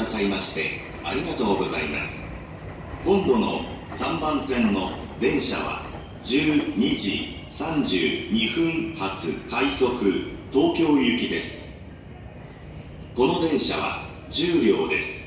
さいましてありがとうございます。今度の3番線の電車は12時32分発快速東京行きです。この電車は10両です。